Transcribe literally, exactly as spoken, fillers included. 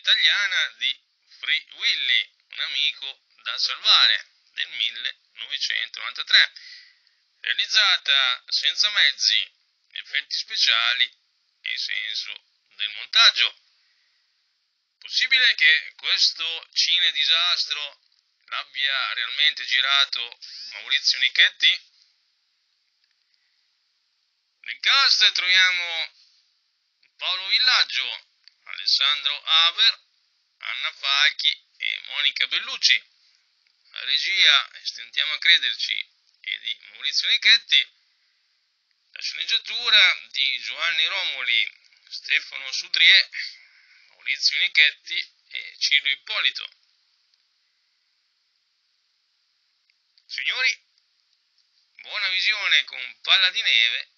italiana di Free Willy, un amico da salvare, del millenovecentonovantatré, realizzata senza mezzi, effetti speciali e senso del montaggio. Possibile che questo cine disastro l'abbia realmente girato Maurizio Nichetti? Nel cast troviamo Paolo Villaggio, Alessandro Haber, Anna Falchi e Monica Bellucci. La regia, stentiamo a crederci, è di Maurizio Nichetti. La sceneggiatura di Giovanni Romoli, Stefano Sudrier, Maurizio Nichetti e Ciro Ippolito. Signori, buona visione con Palla di Neve